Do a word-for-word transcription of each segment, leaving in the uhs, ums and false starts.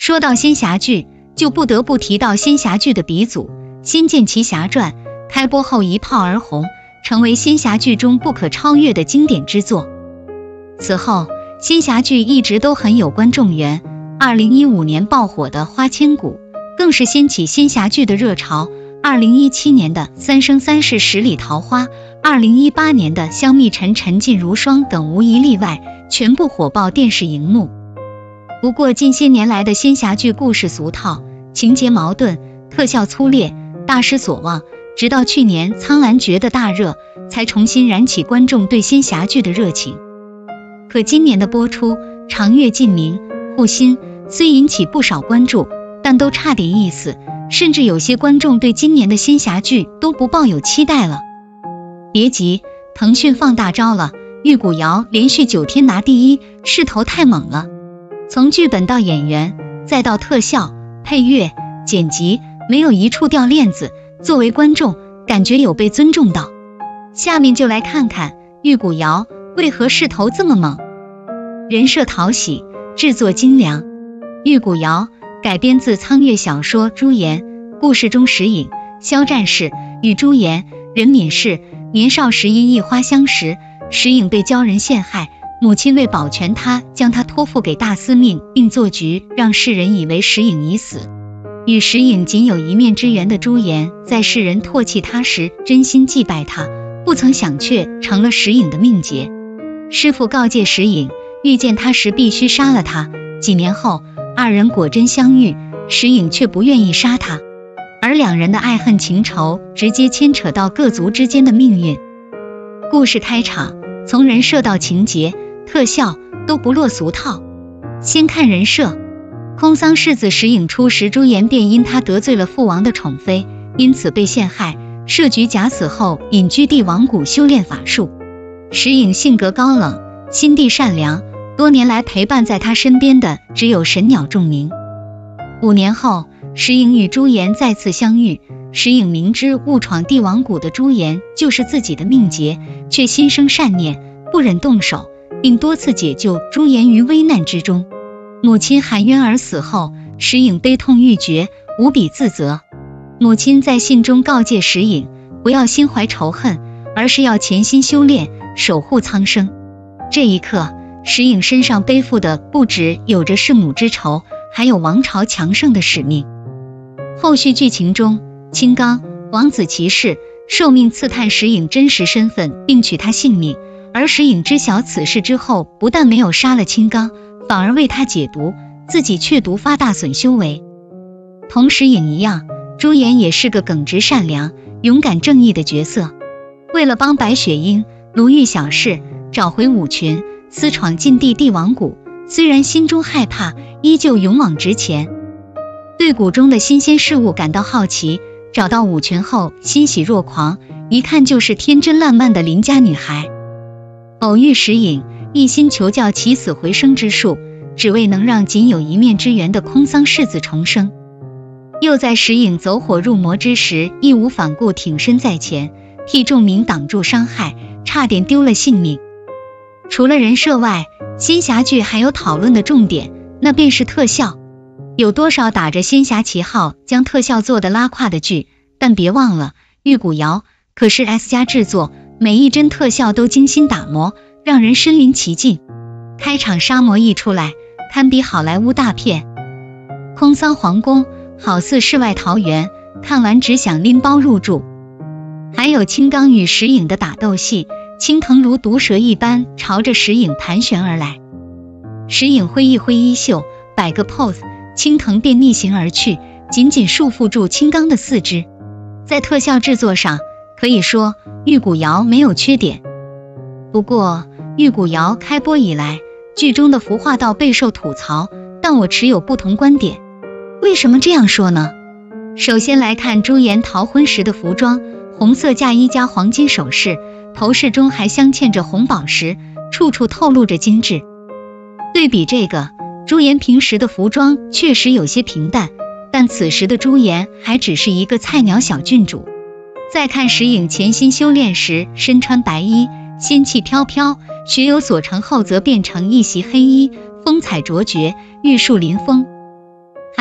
说到仙侠剧，就不得不提到仙侠剧的鼻祖《仙剑奇侠传》，开播后一炮而红，成为仙侠剧中不可超越的经典之作。此后，仙侠剧一直都很有观众缘。二零一五年爆火的《花千骨》更是掀起仙侠剧的热潮。二零一七年的《三生三世十里桃花》，二零一八年的《香蜜沉沉烬如霜》等无一例外，全部火爆电视荧幕。不过近些年来的仙侠剧故事俗套，情节矛盾，特效粗劣，大失所望，直到去年《苍兰诀》的大热，才重新燃起观众对仙侠剧的热情。可今年的播出，《长月烬明》、《护心》虽引起不少关注，但都差点意思，甚至有些观众对今年的仙侠剧都不抱有期待了。别急，腾讯放大招了，玉骨遥连续九天拿第一，势头太猛了。从剧本到演员，再到特效、配乐、剪辑，没有一处掉链子，作为观众，感觉有被尊重到。下面就来看看玉骨遥为何势头这么猛。人设讨喜，制作精良。玉骨遥改编自苍月小说《朱颜》，故事中石隐、萧战士与朱颜、任敏氏年少时因一花相识，石隐被鲛人陷害，母亲为保全他，将他托付给大司命，并做局让世人以为石隐已死。与石隐仅有一面之缘的朱颜，在世人唾弃他时，真心祭拜他，不曾想却成了石隐的命劫。师父告诫石隐，遇见他时必须杀了他。几年后，二人果真相遇，石隐却不愿意杀他，而两人的爱恨情仇直接牵扯到各族之间的命运。故事开场，从人设到情节、特效都不落俗套。先看人设，空桑世子石隐初时，朱颜便因他得罪了父王的宠妃，因此被陷害，设局假死后隐居帝王谷修炼法术。石隐性格高冷，心地善良，多年来陪伴在他身边的只有神鸟仲明。五年后，石隐与朱颜再次相遇，石隐明知误闯帝王谷的朱颜就是自己的命劫，却心生善念，不忍动手，并多次解救朱颜于危难之中。母亲含冤而死后，石隐悲痛欲绝，无比自责。母亲在信中告诫石隐，不要心怀仇恨，而是要潜心修炼，守护苍生。这一刻，石隐身上背负的不只有着弑母之仇，还有王朝强盛的使命。后续剧情中，青刚、王子骑士受命刺探石隐真实身份，并取他性命，而石隐知晓此事之后，不但没有杀了青刚，反而为他解毒，自己却毒发大损修为。同石隐一样，朱颜也是个耿直善良、勇敢正义的角色。为了帮白雪英、卢玉小事找回五群，私闯禁地帝王谷，虽然心中害怕，依旧勇往直前。对谷中的新鲜事物感到好奇，找到五群后欣喜若狂，一看就是天真烂漫的邻家女孩。偶遇石隐，一心求教起死回生之术，只为能让仅有一面之缘的空桑世子重生。又在石隐走火入魔之时，义无反顾挺身在前，替仲明挡住伤害，差点丢了性命。除了人设外，仙侠剧还有讨论的重点，那便是特效。有多少打着仙侠旗号将特效做得拉胯的剧，但别忘了，玉骨遥可是 S 加制作，每一帧特效都精心打磨，让人身临其境。开场沙漠一出来，堪比好莱坞大片。空桑皇宫好似世外桃源，看完只想拎包入住。还有青刚与石隐的打斗戏，青藤如毒蛇一般朝着石隐盘旋而来，石隐挥一挥衣袖，摆个 pose， 青藤便逆行而去，紧紧束缚住青刚的四肢。在特效制作上，可以说玉骨遥没有缺点。不过玉骨遥开播以来，剧中的服化道备受吐槽，但我持有不同观点。为什么这样说呢？首先来看朱颜逃婚时的服装，红色嫁衣加黄金首饰，头饰中还镶嵌着红宝石，处处透露着精致。对比这个，朱颜平时的服装确实有些平淡，但此时的朱颜还只是一个菜鸟小郡主。再看石隐潜心修炼时，身穿白衣，仙气飘飘，学有所成后则变成一袭黑衣，风采卓绝，玉树临风。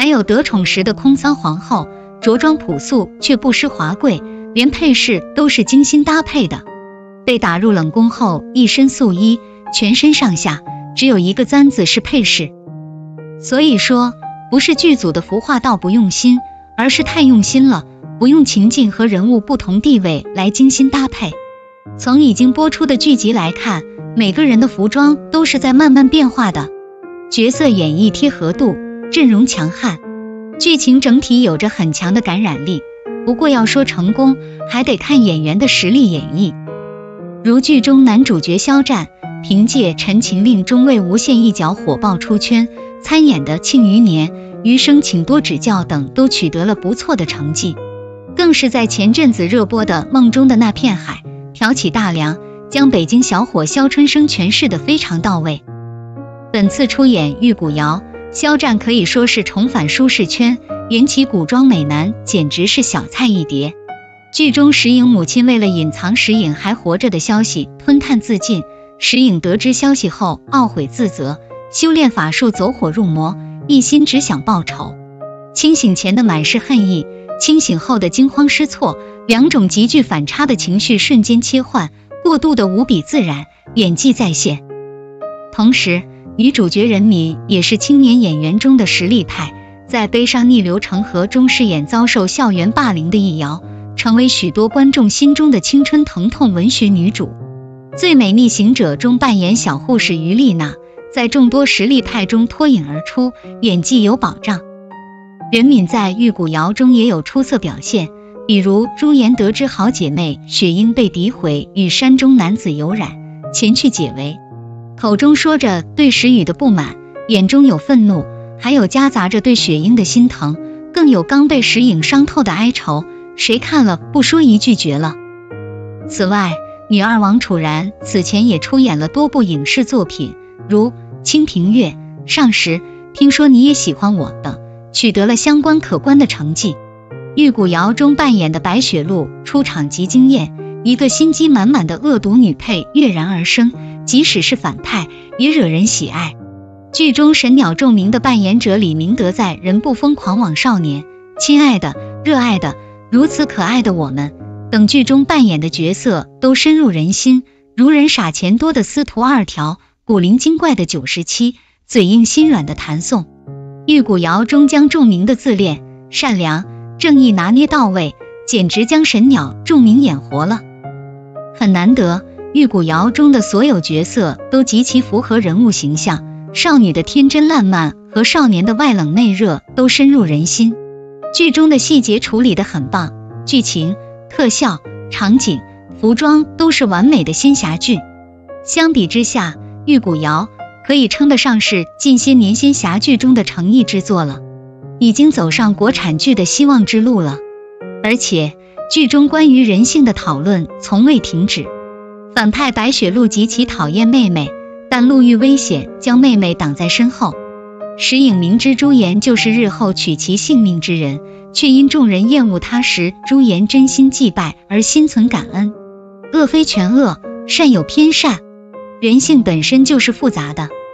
还有得宠时的空桑皇后，着装朴素却不失华贵，连配饰都是精心搭配的。被打入冷宫后，一身素衣，全身上下只有一个簪子是配饰。所以说，不是剧组的服化道不用心，而是太用心了，不用情境和人物不同地位来精心搭配。从已经播出的剧集来看，每个人的服装都是在慢慢变化的，角色演绎贴合度，阵容强悍，剧情整体有着很强的感染力。不过要说成功，还得看演员的实力演绎。如剧中男主角肖战，凭借《陈情令》中为无限一角火爆出圈，参演的《庆余年》、《余生请多指教》等都取得了不错的成绩，更是在前阵子热播的《梦中的那片海》挑起大梁，将北京小伙肖春生诠释得非常到位。本次出演《玉骨遥》，肖战可以说是重返舒适圈，演起古装美男简直是小菜一碟。剧中石颖母亲为了隐藏石颖还活着的消息，吞炭自尽。石颖得知消息后懊悔自责，修炼法术走火入魔，一心只想报仇。清醒前的满是恨意，清醒后的惊慌失措，两种极具反差的情绪瞬间切换，过渡的无比自然，演技在线。同时，女主角任敏也是青年演员中的实力派，在《悲伤逆流成河》中饰演遭受校园霸凌的易遥，成为许多观众心中的青春疼痛文学女主。《最美逆行者》中扮演小护士于丽娜，在众多实力派中脱颖而出，演技有保障。任敏在《玉骨遥》中也有出色表现，比如朱颜得知好姐妹雪英被诋毁，与山中男子有染，前去解围，口中说着对石宇的不满，眼中有愤怒，还有夹杂着对雪英的心疼，更有刚被石颖伤透的哀愁，谁看了不说一句绝了。此外，女二王楚然此前也出演了多部影视作品，如《清平乐》、《上时》、《听说你也喜欢我》等，取得了相关可观的成绩。《玉骨遥》中扮演的白雪露出场即惊艳，一个心机满满的恶毒女配跃然而生，即使是反派也惹人喜爱。剧中神鸟仲明的扮演者李明德在《人不疯狂枉少年》、亲爱的、热爱的、如此可爱的我们等剧中扮演的角色都深入人心，如人傻钱多的司徒二条，古灵精怪的九十七，嘴硬心软的谭颂。《玉骨遥》中将仲明的自恋、善良、正义拿捏到位，简直将神鸟仲明演活了。很难得，《玉骨遥》中的所有角色都极其符合人物形象，少女的天真烂漫和少年的外冷内热都深入人心。剧中的细节处理得很棒，剧情、特效、场景、服装都是完美的仙侠剧。相比之下，《玉骨遥》可以称得上是近些年仙侠剧中的诚意之作了，已经走上国产剧的希望之路了。而且剧中关于人性的讨论从未停止。反派白雪露极其讨厌妹妹，但路遇危险将妹妹挡在身后。石颖明知朱颜就是日后取其性命之人，却因众人厌恶他时朱颜真心祭拜而心存感恩。恶非全恶，善有偏善，人性本身就是复杂的。